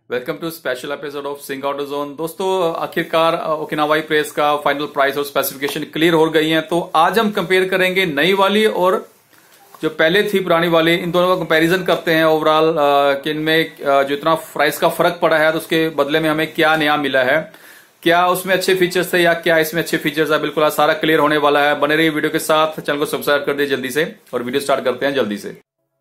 Welcome to special episode of Singh auto zone. दोस्तों, आखिरकार Okinawa praise का फाइनल प्राइस और स्पेसिफिकेशन क्लियर हो गई हैं। तो आज हम कंपेयर करेंगे नई वाली और जो पहले थी पुरानी वाली, इन दोनों का कंपैरिजन करते हैं ओवरऑल कि इनमें जो इतना प्राइस का फर्क पड़ा है तो उसके बदले में हमें क्या नया मिला है, क्या उसमें अच्छे फीचर्स थे या क्या इसमें अच्छे फीचर्स है। बिल्कुल आज सारा क्लियर होने वाला है। बने रहिए वीडियो के साथ, चैनल को सब्सक्राइब कर दिए जल्दी से और वीडियो स्टार्ट करते हैं जल्दी से।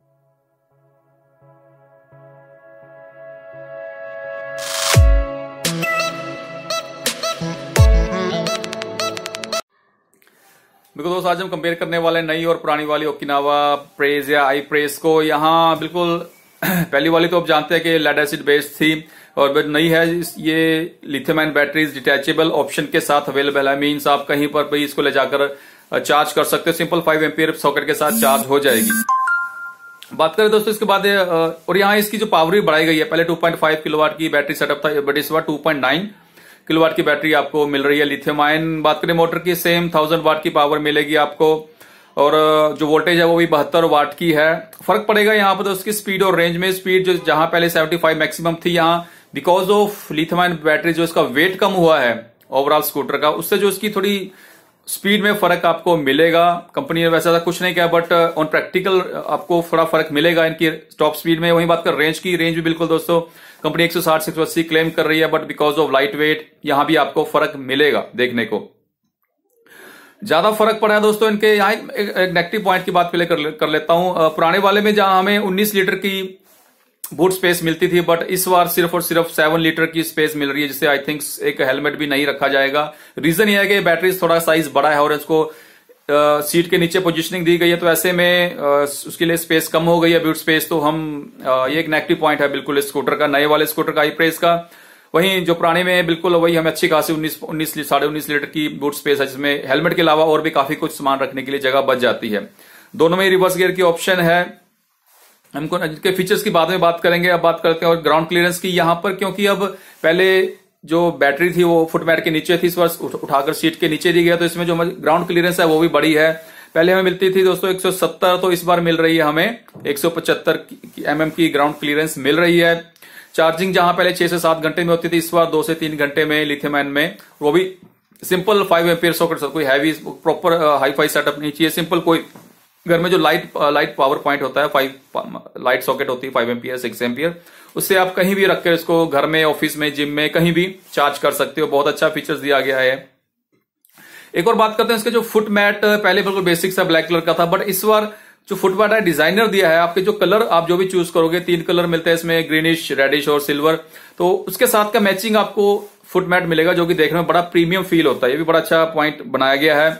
बिल्कुल दोस्तों, आज हम कंपेयर करने वाले नई और पुरानी वाली ओकिनावा प्रेस या आई प्रेस को। यहाँ बिल्कुल पहली वाली तो आप जानते हैं कि लेड एसिड बेस्ड थी और नई है ये lithium ion batteries detachable option के साथ अवेलेबल है। मींस आप कहीं पर भी इसको ले जाकर चार्ज कर सकते हो। सिंपल 5 एम्पियर सॉकेट के साथ चार्ज हो जाएगी। बात करें दोस्तों इसके बाद, और यहाँ इसकी जो पावर भी बढ़ाई गई है। पहले 2.5 किलोवाट की बैटरी सेटअप था, बट इस बार 2.9 किलोवाट की बैटरी आपको मिल रही है लिथियम आयन। बात करें मोटर की, सेम 1000 वाट की पावर मिलेगी आपको और जो वोल्टेज है वो भी 72 वाट की है। फर्क पड़ेगा यहाँ पर उसकी स्पीड और रेंज में। स्पीड जो जहां पहले 75 मैक्सिमम थी, यहाँ because of lithium ion battery जो इसका वेट कम हुआ है ओवरऑल स्कूटर का, उससे जो इसकी थोड़ी स्पीड में फर्क आपको मिलेगा। कंपनी ने वैसा कुछ नहीं किया, बट ऑन प्रैक्टिकल आपको थोड़ा फर्क मिलेगा इनकी टॉप स्पीड में। वहीं बात कर रेंज की, रेंज भी बिल्कुल दोस्तों कंपनी 160 से 180 क्लेम कर रही है, but because of light weight यहां भी आपको फर्क मिलेगा देखने को। ज्यादा फर्क पड़ा है दोस्तों इनके। यहाँ एक नेगेटिव पॉइंट की बात पहले कर लेता हूं। पुराने वाले में जहां हमें 19 लीटर की बूट स्पेस मिलती थी, बट इस बार सिर्फ और सिर्फ 7 लीटर की स्पेस मिल रही है, जिससे आई थिंक एक हेलमेट भी नहीं रखा जाएगा। रीजन यह है कि बैटरी थोड़ा साइज बड़ा है और इसको सीट के नीचे पोजीशनिंग दी गई है, तो ऐसे में उसके लिए स्पेस कम हो गई है, बूट स्पेस। तो हम ये एक नेगेटिव पॉइंट है बिल्कुल इस स्कूटर का, नए वाले स्कूटर का आई प्रेस का। वहीं जो पुराने में बिल्कुल वही हमें अच्छी खासी 19 लीटर की बूट स्पेस है, जिसमें हेलमेट के अलावा और भी काफी कुछ सामान रखने के लिए जगह बच जाती है। दोनों में रिवर्स गियर की ऑप्शन है। हमको इनके फीचर्स की बाद में बात करेंगे। अब बात करते हैं और ग्राउंड क्लियरेंस की यहाँ पर, क्योंकि अब पहले जो बैटरी थी वो फुटमैट के नीचे थी, इस बार उठाकर सीट के नीचे दी गया, तो इसमें जो ग्राउंड क्लियरेंस है वो भी बड़ी है। पहले हमें मिलती थी दोस्तों 170, तो इस बार मिल रही है हमें 175 mm की ग्राउंड क्लियरेंस मिल रही है। चार्जिंग जहां पहले 6 से 7 घंटे में होती थी, इस बार 2 से 3 घंटे में लिथियम आयन में, वो भी सिंपल 5 एम्पियर सॉकेट, कोई हैवी प्रॉपर हाईफाई सेटअप नहीं चाहिए। सिंपल कोई घर में जो लाइट पावर पॉइंट होता है, 5 लाइट सॉकेट होती है 5 एम्पियर 6 एम्पियर, उससे आप कहीं भी रखकर इसको घर में, ऑफिस में, जिम में, कहीं भी चार्ज कर सकते हो। बहुत अच्छा फीचर्स दिया गया है। एक और बात करते हैं इसके जो फुट मैट, पहले बिल्कुल बेसिक सा ब्लैक कलर का था, बट इस बार जो फुट मैट है डिजाइनर दिया है। आपके जो कलर आप जो भी चूज करोगे, 3 कलर मिलते हैं इसमें, ग्रीनिश, रेडिश और सिल्वर, तो उसके साथ का मैचिंग आपको फुट मैट मिलेगा, जो कि देखने में बड़ा प्रीमियम फील होता है। ये भी बड़ा अच्छा पॉइंट बनाया गया है।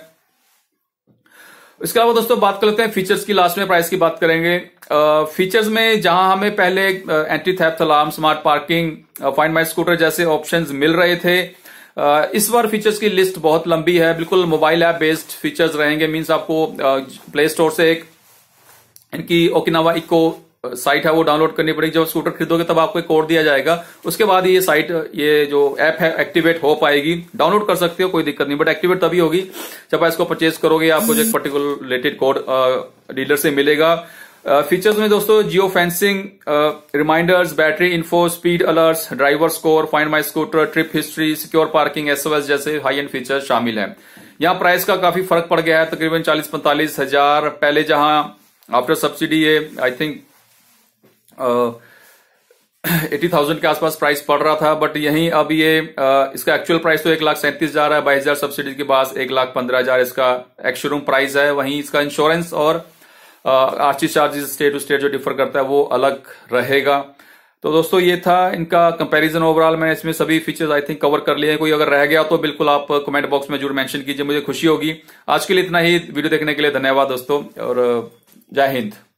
इसके अलावा दोस्तों बात कर लेते हैं फीचर्स की, लास्ट में प्राइस की बात करेंगे। फीचर्स में जहां हमें पहले anti theft alarm, smart parking, find my scooter जैसे ऑप्शंस मिल रहे थे, इस बार फीचर्स की लिस्ट बहुत लंबी है। बिल्कुल मोबाइल ऐप बेस्ड फीचर्स रहेंगे। मींस आपको प्ले स्टोर से एक इनकी ओकिनावा इको साइट है वो डाउनलोड करनी पड़ेगी। जब स्कूटर खरीदोगे तब आपको एक कोड दिया जाएगा, उसके बाद ये साइट, ये जो ऐप है एक्टिवेट हो पाएगी। डाउनलोड कर सकते हो, कोई दिक्कत नहीं, बट एक्टिवेट तभी होगी जब आप इसको परचेज करोगे। आपको जो एक पर्टिकुलर रिलेटेड कोड डीलर से मिलेगा। फीचर्स में दोस्तों geo fencing, reminders, battery info, speed alerts, driver score, find my scooter, trip history, secure parking, SOS जैसे हाई एंड फीचर शामिल हैं। यहाँ प्राइस का काफी फर्क पड़ गया है, तकरीबन 40-45 हजार। पहले जहां आफ्टर सब्सिडी ये आई थिंक 80,000 के आसपास प्राइस पड़ रहा था, बट यहीं अब ये इसका एक्चुअल प्राइस तो 1,37,000 है। 22,000 सब्सिडी के बाद 1,15,000 इसका एक्स शोरूम प्राइस है। वहीं इसका इंश्योरेंस और RC charges state to state जो डिफर करता है वो अलग रहेगा। तो दोस्तों ये था इनका कंपैरिजन। ओवरऑल मैंने इसमें सभी फीचर्स आई थिंक कवर कर लिए हैं। कोई अगर रह गया तो बिल्कुल आप कमेंट बॉक्स में जरूर मेंशन कीजिए, मुझे खुशी होगी। आज के लिए इतना ही। वीडियो देखने के लिए धन्यवाद दोस्तों और जय हिंद।